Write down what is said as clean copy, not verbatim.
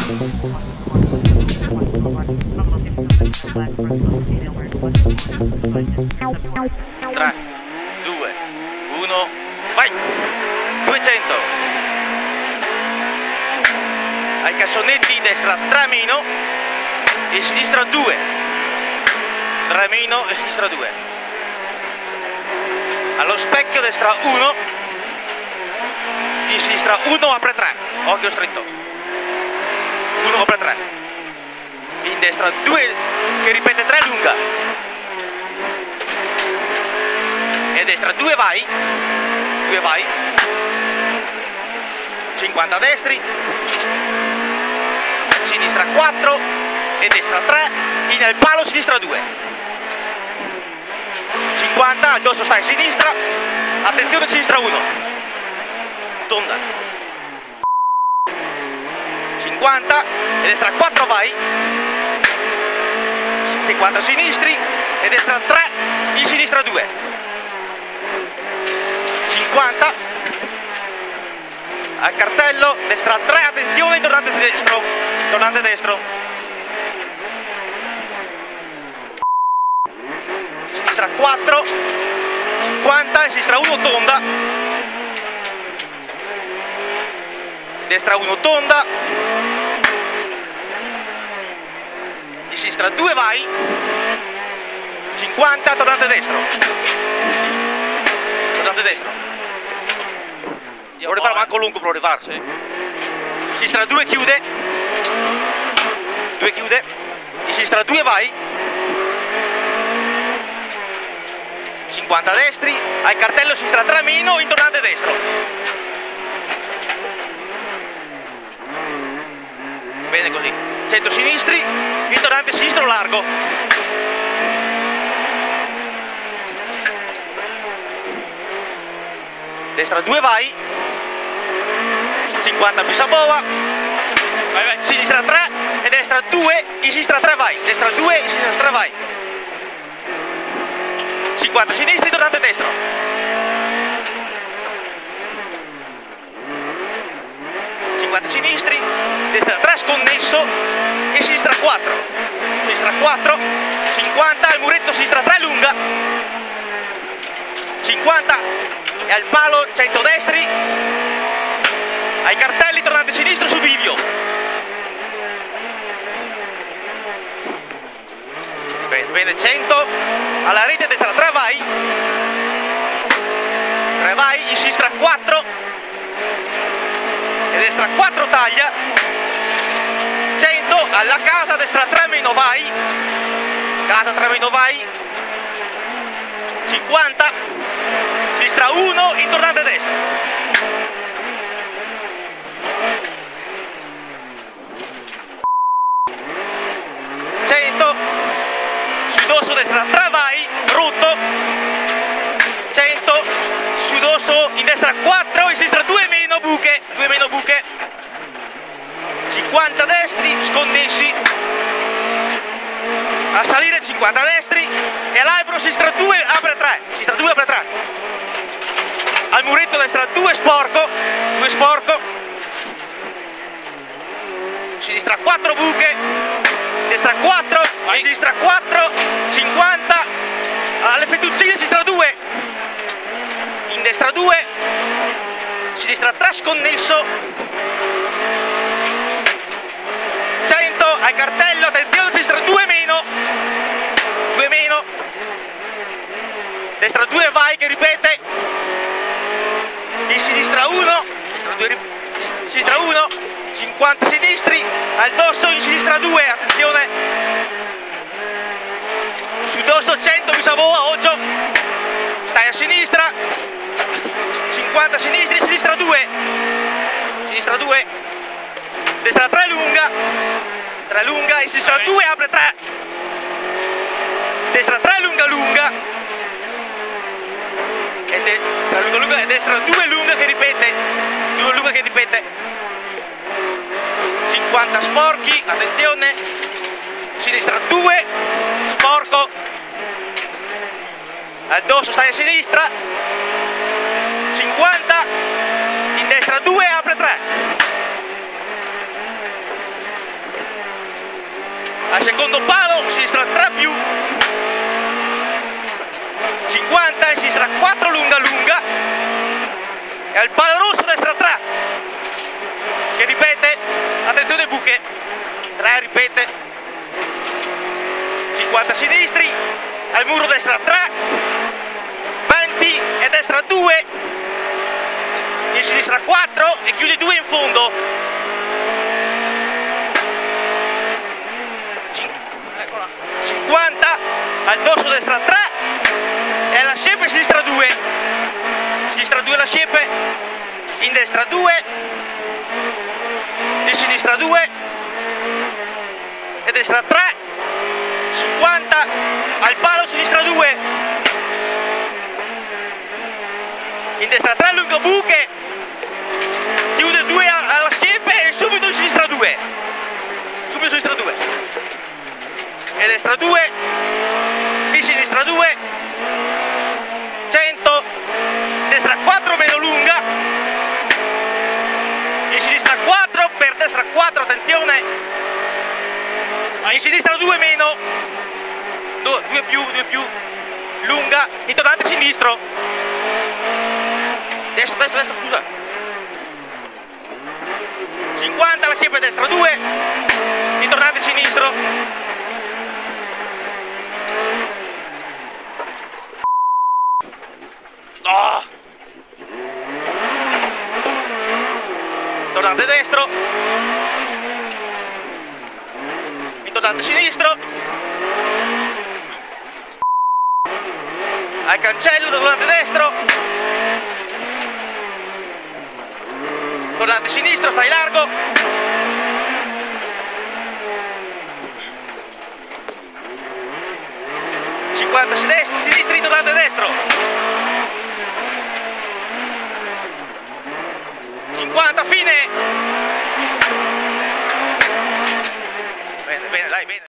3, 2, 1, vai! 200. Ai cassonetti destra 3 meno e sinistra 2. 3 meno e sinistra 2. Allo specchio destra 1, in sinistra 1 apre 3. Occhio stretto. 1 apre 3. In destra 2 che ripete 3 lunga. E destra 2 vai. 2 vai. 50 destri. Sinistra 4 e destra 3. In al palo sinistra 2. 50, addosso stai a sinistra. Attenzione sinistra 1. Tonda. 50 e destra 4 vai. 50 sinistri e destra 3 in sinistra 2. 50 al cartello, destra 3, attenzione, tornante destro. Tornante destro. Sinistra 4, 50 e sinistra 1 tonda. Destra 1 tonda. Di sinistra 2 vai. 50, tornante destro. Tornante destro. Lo riparo manco lungo per arrivare. Sì. Sinistra 2 chiude. 2 chiude. Di sinistra 2 vai. 50 destri. Al cartello sinistra 3 meno, in tornante destro. Bene così. 100 sinistri, in tornante sinistro largo. Destra 2 vai. 50 pisa boa. Vai, vai. Sinistra 3 e destra 2, in sinistra 3 vai. Destra 2, in sinistra 3 vai. 50 sinistri, tornante destro. 50 sinistri, destra 3 sconnesso e sinistra 4. Sinistra 4, 50, al muretto sinistra 3 lunga. 50 e al palo 100 destri. Ai cartelli, tornante sinistro su bivio. Bene, bene, 100. Alla rete destra 3 vai. 3 vai, in sinistra 4. E destra 4 taglia. 100, alla casa, destra 3 meno vai. Casa 3 meno vai. 50. Sinistra 1, in tornante destra. 100, sudosso destra 3 vai, rotto. 100, sudosso in destra 4, in sinistra 2 meno buche, 2 meno buche. 50 destri, sconnessi. A salire 50 destri e all'albero sinistra 2 apre 3, sinistra 2 apre 3. Al muretto destra 2 sporco, 2 sporco. Sinistra 4 buche. Destra 4, vai. Sinistra 4, 50, alle fettuccine sinistra 2, in destra 2, sinistra 3 sconnesso, 100, al cartello, attenzione, sinistra 2 meno, 2 meno, destra 2 vai che ripete, in sinistra 1, sinistra 1, 50 sinistri, al dosso in sinistra 2, attenzione, su dosso 100 bisa boa, oggio, stai a sinistra, 50 sinistri, sinistra 2, sinistra 2, destra 3 lunga, 3 lunga, in sinistra 2 apre 3, destra 3 lunga lunga, e lunga lunga, e destra 2 lunga che ripete, 2 lunga che ripete. 50 sporchi, attenzione, sinistra 2, sporco, al dosso stai a sinistra, 50, in destra 2, apre 3, al secondo palo, sinistra 3 più, 50 e sinistra 4 lunga lunga, e al palo rosso destra 3, che ripete, attenzione buche, 3 ripete, 50 sinistri, al muro destra 3, 20 e destra 2, in sinistra 4 e chiude 2 in fondo, eccola, 50, al dorso destra 3 e alla siepe sinistra 2, sinistra 2 la siepe, in destra 2, in sinistra 2 e destra 3, 50, al palo sinistra 2, in destra 3 lungo buche, chiude 2 alla siepe e subito in sinistra 2, subito in sinistra 2, e destra 2, in sinistra 2, 100, destra 4 meno lunga, in sinistra 4 per destra 4, attenzione, in sinistra 2 meno, 2 più, lunga, intonante sinistro, destra, scusa, 50 la siepe destra 2, intonante sinistro, oh. Tornante destro, intonante sinistro, al cancello, tornante destro, tornante sinistro, stai largo, sinistri, tornante destro, 50, fine, bene, dai, bene.